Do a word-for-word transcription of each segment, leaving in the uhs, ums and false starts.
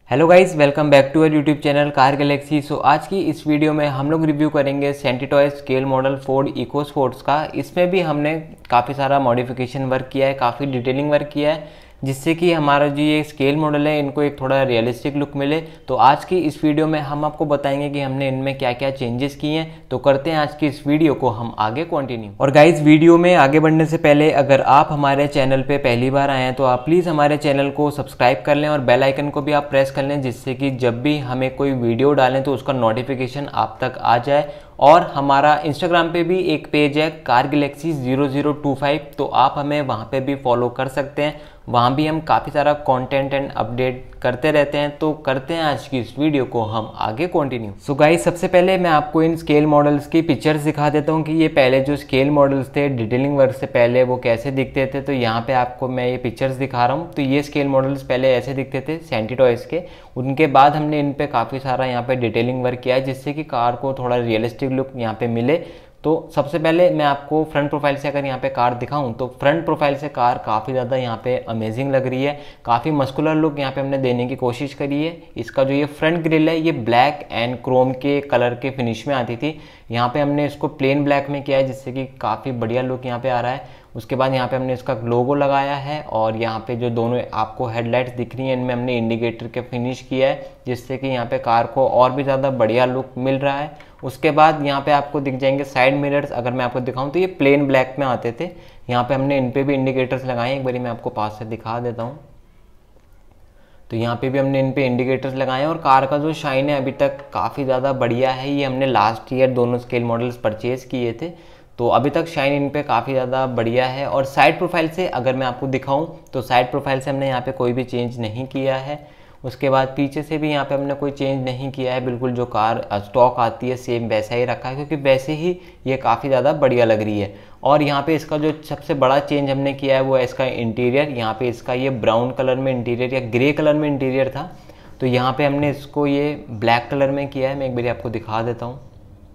Hello guys, welcome back to our YouTube channel Car Galaxy. So आज की इस video में हम लोग रिव्यू करेंगे Centy Toy scale model Ford EcoSports का। इसमें भी हमने काफ़ी सारा मॉडिफिकेशन वर्क किया है, काफ़ी डिटेलिंग वर्क किया है, जिससे कि हमारा जो ये स्केल मॉडल है इनको एक थोड़ा रियलिस्टिक लुक मिले। तो आज की इस वीडियो में हम आपको बताएंगे कि हमने इनमें क्या क्या चेंजेस किए हैं। तो करते हैं आज की इस वीडियो को हम आगे कंटिन्यू। और गाइज, वीडियो में आगे बढ़ने से पहले अगर आप हमारे चैनल पे पहली बार आए हैं तो आप प्लीज़ हमारे चैनल को सब्सक्राइब कर लें और बेल आइकन को भी आप प्रेस कर लें, जिससे कि जब भी हमें कोई वीडियो डालें तो उसका नोटिफिकेशन आप तक आ जाए। और हमारा इंस्टाग्राम पे भी एक पेज है car Galaxy zero zero two five, तो आप हमें वहाँ पे भी फॉलो कर सकते हैं। वहाँ भी हम काफ़ी सारा कंटेंट एंड अपडेट करते रहते हैं। तो करते हैं आज की इस वीडियो को हम आगे कंटिन्यू। सो गाइस, सबसे पहले मैं आपको इन स्केल मॉडल्स की पिक्चर्स दिखा देता हूँ कि ये पहले जो स्केल मॉडल्स थे डिटेलिंग वर्क से पहले वो कैसे दिखते थे। तो यहाँ पे आपको मैं ये पिक्चर्स दिखा रहा हूँ। तो ये स्केल मॉडल्स पहले ऐसे दिखते थे सेंटीटॉयज के। उनके बाद हमने इन पे काफ़ी सारा यहाँ पे डिटेलिंग वर्क किया है, जिससे कि कार को थोड़ा रियलिस्टिक लुक यहाँ पे मिले। तो सबसे पहले मैं आपको फ्रंट प्रोफाइल से अगर यहाँ पे कार दिखाऊं तो फ्रंट प्रोफाइल से कार काफ़ी ज़्यादा यहाँ पे अमेजिंग लग रही है। काफ़ी मस्कुलर लुक यहाँ पे हमने देने की कोशिश करी है। इसका जो ये फ्रंट ग्रिल है ये ब्लैक एंड क्रोम के कलर के फिनिश में आती थी, यहाँ पे हमने इसको प्लेन ब्लैक में किया है, जिससे कि काफ़ी बढ़िया लुक यहाँ पे आ रहा है। उसके बाद यहाँ पे हमने इसका लोगो लगाया है और यहाँ पे जो दोनों आपको हेडलाइट्स दिख रही हैं इनमें हमने इंडिकेटर के फिनिश किया है, जिससे कि यहाँ पे कार को और भी ज़्यादा बढ़िया लुक मिल रहा है। उसके बाद यहाँ पे आपको दिख जाएंगे साइड मिरर्स। अगर मैं आपको दिखाऊं तो ये प्लेन ब्लैक में आते थे, यहाँ पे हमने इन पे भी इंडिकेटर्स लगाए हैं। एक बारी मैं आपको पास से दिखा देता हूँ। तो यहाँ पे भी हमने इन पे इंडिकेटर्स लगाए हैं और कार का जो शाइन है अभी तक काफ़ी ज़्यादा बढ़िया है। ये हमने लास्ट ईयर दोनों स्केल मॉडल्स परचेज किए थे, तो अभी तक शाइन इन पे काफ़ी ज़्यादा बढ़िया है। और साइड प्रोफाइल से अगर मैं आपको दिखाऊं तो साइड प्रोफाइल से हमने यहाँ पे कोई भी चेंज नहीं किया है। उसके बाद पीछे से भी यहाँ पे हमने कोई चेंज नहीं किया है, बिल्कुल जो कार स्टॉक आती है सेम वैसा ही रखा है, क्योंकि वैसे ही ये काफ़ी ज़्यादा बढ़िया लग रही है। और यहाँ पे इसका जो सबसे बड़ा चेंज हमने किया है वो है इसका इंटीरियर। यहाँ पे इसका ये ब्राउन कलर में इंटीरियर या ग्रे कलर में इंटीरियर था, तो यहाँ पे हमने इसको ये ब्लैक कलर में किया है। मैं एक बार आपको दिखा देता हूँ।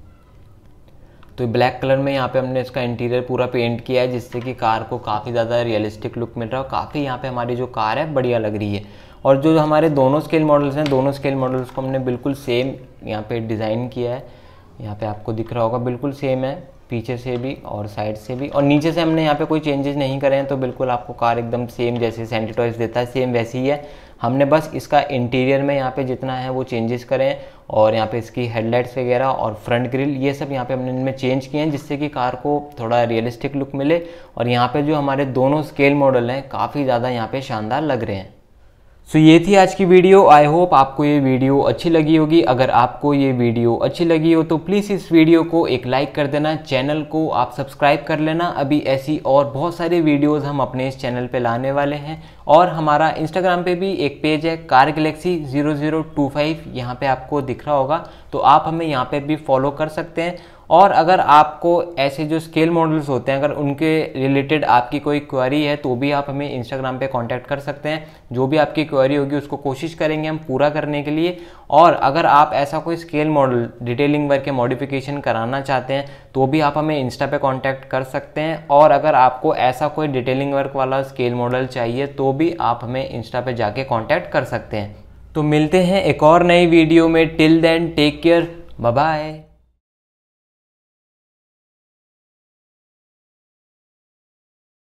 तो ब्लैक कलर में यहाँ पे हमने इसका इंटीरियर पूरा पेंट किया है, जिससे कि कार को काफ़ी ज़्यादा रियलिस्टिक लुक मिल रहा है और काफ़ी यहाँ पे हमारी जो कार है बढ़िया लग रही है। और जो हमारे दोनों स्केल मॉडल्स हैं, दोनों स्केल मॉडल्स को हमने बिल्कुल सेम यहाँ पे डिज़ाइन किया है। यहाँ पे आपको दिख रहा होगा बिल्कुल सेम है, पीछे से भी और साइड से भी। और नीचे से हमने यहाँ पे कोई चेंजेस नहीं करे हैं, तो बिल्कुल आपको कार एकदम सेम जैसे सेंटीटॉयज देता है सेम वैसी ही है। हमने बस इसका इंटीरियर में यहाँ पे जितना है वो चेंजेस करे हैं, और यहाँ पे इसकी हेडलाइट्स वगैरह और फ्रंट ग्रिल ये सब यहाँ पे हमने इनमें चेंज किए हैं, जिससे कि कार को थोड़ा रियलिस्टिक लुक मिले। और यहाँ पे जो हमारे दोनों स्केल मॉडल हैं काफ़ी ज़्यादा यहाँ पे शानदार लग रहे हैं। सो so, ये थी आज की वीडियो। आई होप आपको ये वीडियो अच्छी लगी होगी। अगर आपको ये वीडियो अच्छी लगी हो तो प्लीज़ इस वीडियो को एक लाइक कर देना, चैनल को आप सब्सक्राइब कर लेना। अभी ऐसी और बहुत सारे वीडियोस हम अपने इस चैनल पे लाने वाले हैं। और हमारा इंस्टाग्राम पे भी एक पेज है car Galaxy zero zero two five, यहाँ पे आपको दिख रहा होगा, तो आप हमें यहाँ पे भी फॉलो कर सकते हैं। और अगर आपको ऐसे जो स्केल मॉडल्स होते हैं अगर उनके रिलेटेड आपकी कोई क्वेरी है तो भी आप हमें इंस्टाग्राम पे कांटेक्ट कर सकते हैं। जो भी आपकी क्वेरी होगी उसको कोशिश करेंगे हम पूरा करने के लिए। और अगर आप ऐसा कोई स्केल मॉडल डिटेलिंग वर्क के मॉडिफिकेशन कराना चाहते हैं तो भी आप हमें इंस्टा पे कांटेक्ट कर सकते हैं। और अगर आपको ऐसा कोई डिटेलिंग वर्क वाला स्केल मॉडल चाहिए तो भी आप हमें इंस्टा पे जाके कॉन्टैक्ट कर सकते हैं। तो मिलते हैं एक और नई वीडियो में। Till then take care, bye bye.